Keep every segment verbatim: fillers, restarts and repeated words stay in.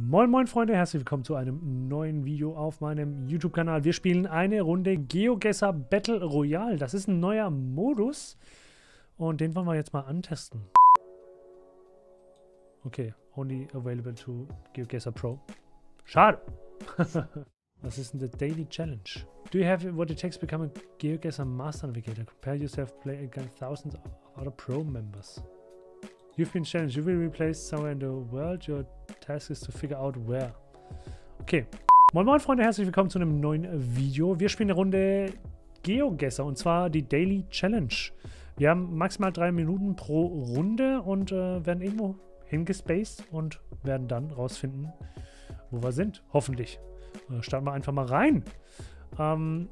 Moin moin Freunde, herzlich willkommen zu einem neuen Video auf meinem YouTube-Kanal. Wir spielen eine Runde GeoGuessr Battle Royale. Das ist ein neuer Modus und den wollen wir jetzt mal antesten. Okay, only available to GeoGuessr Pro. Schade. Was ist denn the Daily Challenge? Do you have what it takes to become a GeoGuessr Master Navigator? Compare yourself, play against thousands of other Pro members. You've been challenged. You will be placed somewhere in the world. Your task is to figure out where. Okay. Moin moin Freunde, herzlich willkommen zu einem neuen Video. Wir spielen eine Runde GeoGuessr und zwar die Daily Challenge. Wir haben maximal drei Minuten pro Runde und äh, werden irgendwo hingespaced und werden dann rausfinden, wo wir sind. Hoffentlich. Äh, starten wir einfach mal rein. Ähm,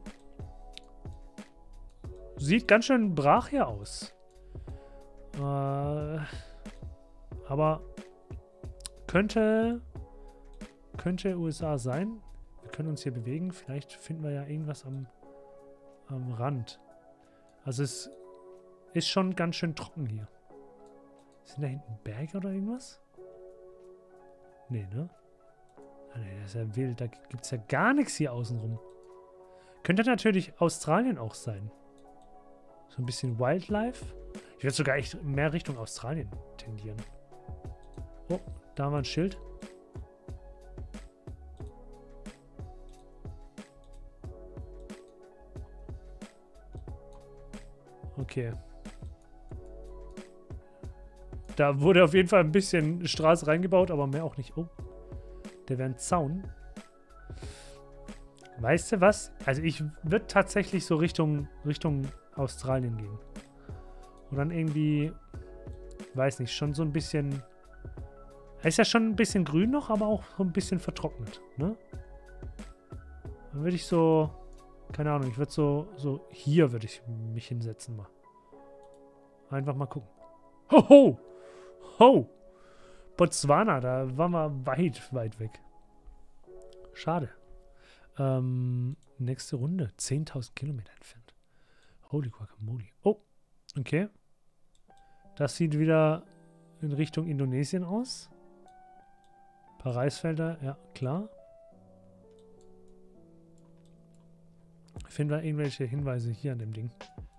sieht ganz schön brach hier aus. Äh... Aber könnte, könnte U S A sein. Wir können uns hier bewegen. Vielleicht finden wir ja irgendwas am, am Rand. Also es ist schon ganz schön trocken hier. Sind da hinten Berge oder irgendwas? Nee, ne? Ah, nee, das ist ja wild. Da gibt es ja gar nichts hier außenrum. Könnte natürlich Australien auch sein. So ein bisschen Wildlife. Ich würde sogar echt mehr Richtung Australien tendieren. Oh, da haben wir ein Schild. Okay. Da wurde auf jeden Fall ein bisschen Straße reingebaut, aber mehr auch nicht. Oh, der wäre ein Zaun. Weißt du was? Also ich würde tatsächlich so Richtung, Richtung Australien gehen. Und dann irgendwie, weiß nicht, schon so ein bisschen... Ist ja schon ein bisschen grün noch, aber auch so ein bisschen vertrocknet, ne? Dann würde ich so, keine Ahnung, ich würde so, so hier würde ich mich hinsetzen mal. Einfach mal gucken. Ho, ho! Ho! Botswana, da waren wir weit, weit weg. Schade. Ähm, nächste Runde, zehntausend Kilometer entfernt. Holy guacamole. Oh, okay. Das sieht wieder in Richtung Indonesien aus. Ein paar Reisfelder, ja, klar. Finden wir irgendwelche Hinweise hier an dem Ding?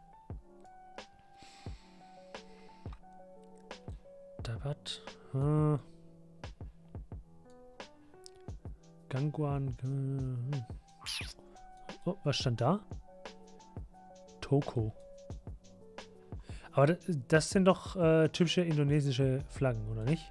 Dabat. Hm. Gangguan. Hm. Oh, was stand da? Toko. Aber das, das sind doch äh, typische indonesische Flaggen, oder nicht?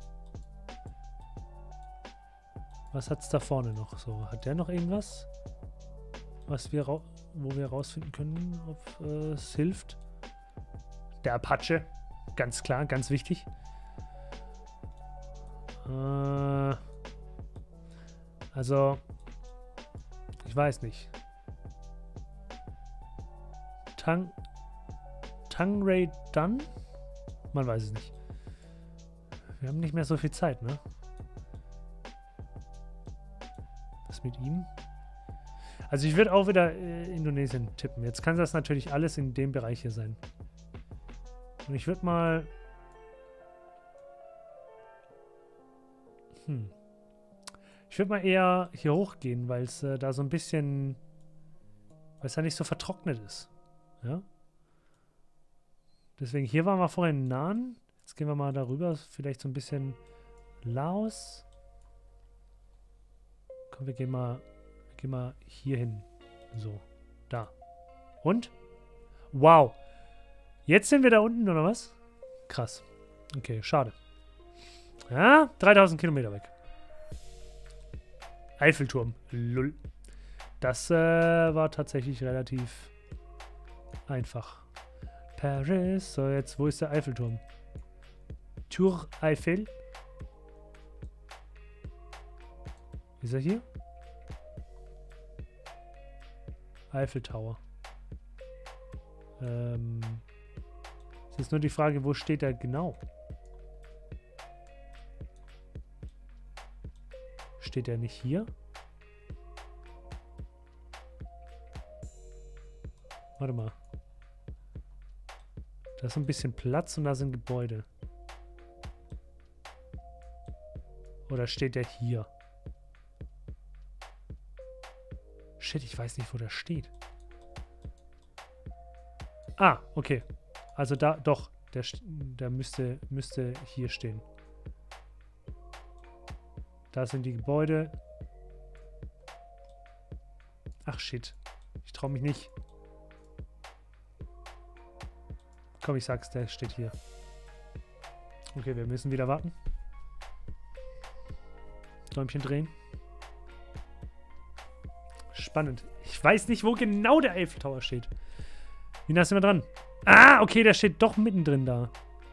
Was hat es da vorne noch? So, hat der noch irgendwas? Was wir wo wir herausfinden können, ob äh, es hilft? Der Apache. Ganz klar, ganz wichtig. Äh, also, ich weiß nicht. Tang Tangray Dun? Man weiß es nicht. Wir haben nicht mehr so viel Zeit, ne? Was mit ihm? Also ich würde auch wieder äh, Indonesien tippen. Jetzt kann das natürlich alles in dem Bereich hier sein. Und ich würde mal... Hm. Ich würde mal eher hier hochgehen, weil es äh, da so ein bisschen... Weil es da nicht so vertrocknet ist. Ja? Deswegen, hier waren wir vorhin nahen. Jetzt gehen wir mal darüber. Vielleicht so ein bisschen Laos. Komm, wir gehen mal, wir gehen mal hier hin. So, da. Und? Wow. Jetzt sind wir da unten, oder was? Krass. Okay, schade. Ja, dreitausend Kilometer weg. Eiffelturm. Lull. Das äh, war tatsächlich relativ einfach. Paris. So, jetzt, wo ist der Eiffelturm? Tour Eiffel. Ist er hier? Eiffel Tower. Ähm. Es ist nur die Frage, wo steht er genau? Steht er nicht hier? Warte mal. Da ist ein bisschen Platz und da sind Gebäude. Oder steht der hier? Shit, ich weiß nicht, wo der steht. Ah, okay. Also da, doch. Der, der müsste, müsste hier stehen. Da sind die Gebäude. Ach, shit. Ich traue mich nicht. Komm, ich sag's, der steht hier. Okay, wir müssen wieder warten. Däumchen drehen. Spannend. Ich weiß nicht, wo genau der Eiffel Tower steht. Wie nah sind wir dran? Ah, okay, der steht doch mittendrin da.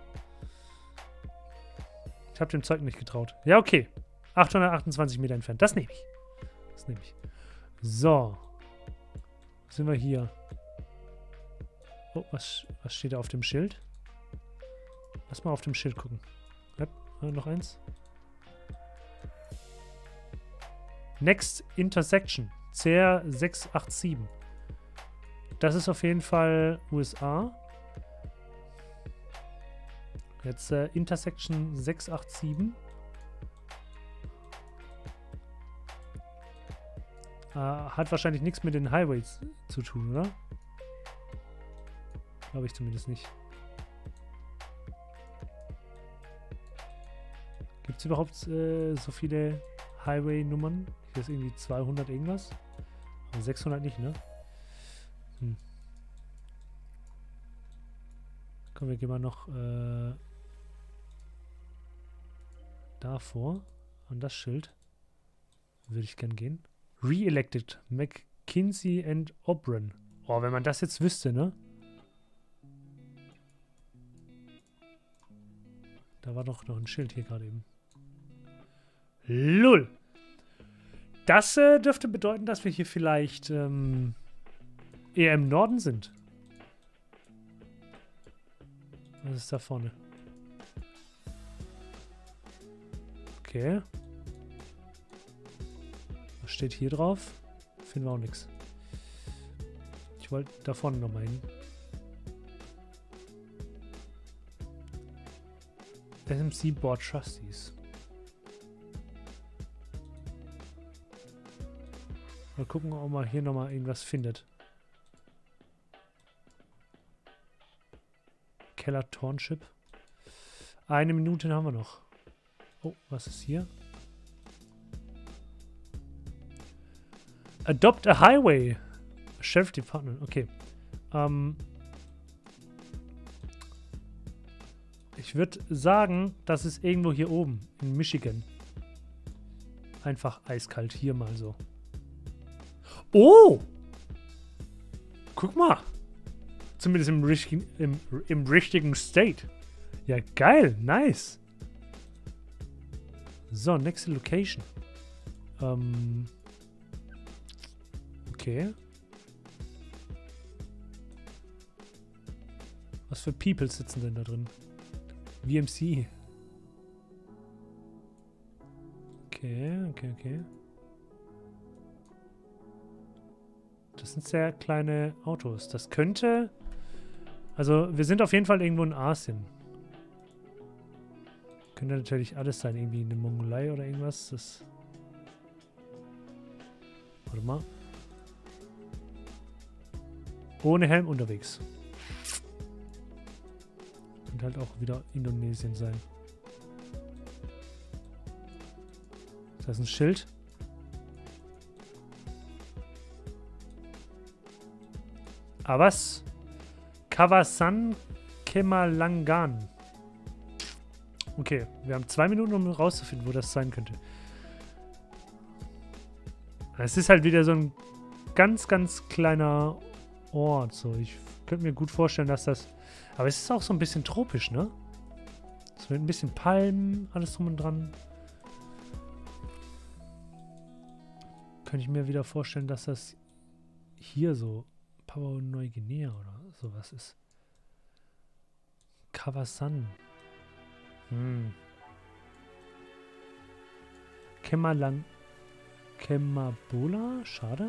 Ich habe dem Zeug nicht getraut. Ja, okay. achthundertachtundzwanzig Meter entfernt. Das nehme ich. Das nehme ich. So. Sind wir hier? Oh, was, was steht da auf dem Schild? Lass mal auf dem Schild gucken. Ja, noch eins. Next Intersection. C R sechs acht sieben. Das ist auf jeden Fall U S A. Jetzt äh, Intersection sechs acht sieben. Äh, hat wahrscheinlich nichts mit den Highways zu tun, oder? Glaube ich zumindest nicht. Gibt es überhaupt äh, so viele Highway-Nummern? Hier ist irgendwie zweihundert irgendwas. Aber sechshundert nicht, ne? Hm. Komm, wir gehen mal noch äh, davor. An das Schild. Würde ich gern gehen. Re-elected. McKinsey and O'Brien. Oh, wenn man das jetzt wüsste, ne? Da war doch noch ein Schild hier gerade eben. Lull! Das äh, dürfte bedeuten, dass wir hier vielleicht ähm, eher im Norden sind. Was ist da vorne? Okay. Was steht hier drauf? Finden wir auch nichts. Ich wollte da vorne nochmal hin. S M C Board Trustees. Mal gucken, ob man hier nochmal irgendwas findet. Keller Township. Eine Minute haben wir noch. Oh, was ist hier? Adopt a Highway. Sheriff Department. Okay. Ähm... Ich würde sagen, das ist irgendwo hier oben in Michigan. Einfach eiskalt. Hier mal so. Oh! Guck mal. Zumindest im richtigen, im, im richtigen State. Ja, geil. Nice. So, nächste Location. Ähm. Okay. Was für People sitzen denn da drin? V M C. Okay, okay, okay. Das sind sehr kleine Autos. Das könnte... Also, wir sind auf jeden Fall irgendwo in Asien. Könnte natürlich alles sein. Irgendwie eine Mongolei oder irgendwas. Das... Warte mal. Ohne Helm unterwegs. Könnte halt auch wieder Indonesien sein. Da ist ein Schild. Ah, was? Kawasan Kemalangan. Okay, wir haben zwei Minuten, um rauszufinden, wo das sein könnte. Es ist halt wieder so ein ganz, ganz kleiner Ort. So, ich könnte mir gut vorstellen, dass das... Aber es ist auch so ein bisschen tropisch, ne? So mit ein bisschen Palmen, alles drum und dran. Könnte ich mir wieder vorstellen, dass das hier so Papua-Neuguinea oder sowas ist. Kawasan. Hm. Kemalang. Kemabola? Schade.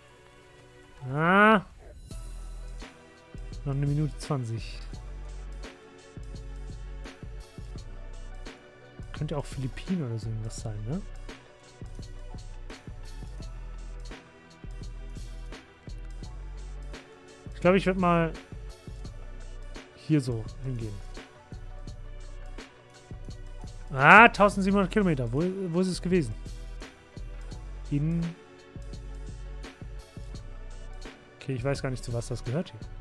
Ah. Noch eine Minute zwanzig. Könnte auch Philippinen oder so irgendwas sein, ne? Ich glaube, ich werde mal hier so hingehen. Ah, eintausendsiebenhundert Kilometer. Wo, wo ist es gewesen? In... Okay, ich weiß gar nicht, zu was das gehört hier.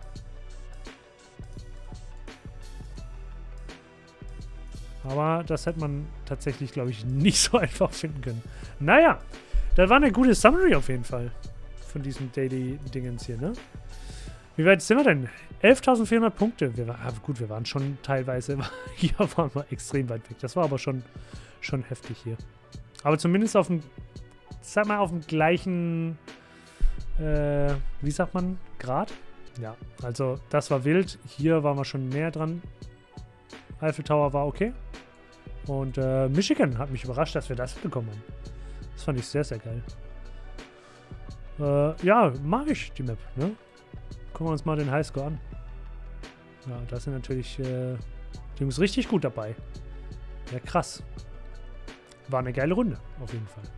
Aber das hätte man tatsächlich, glaube ich, nicht so einfach finden können. Naja, das war eine gute Summary auf jeden Fall. Von diesen Daily-Dingens hier, ne? Wie weit sind wir denn? elftausendvierhundert Punkte. Wir war, gut, wir waren schon teilweise, hier waren wir extrem weit weg. Das war aber schon, schon heftig hier. Aber zumindest auf dem, sag mal, auf dem gleichen, äh, wie sagt man, Grad? Ja, also das war wild. Hier waren wir schon näher dran. Eiffel Tower war okay. Und äh, Michigan hat mich überrascht, dass wir das bekommen haben. Das fand ich sehr, sehr geil. Äh, ja, mag ich die Map, ne? Gucken wir uns mal den Highscore an. Ja, da sind natürlich äh, die Jungs richtig gut dabei. Ja, krass. War eine geile Runde, auf jeden Fall.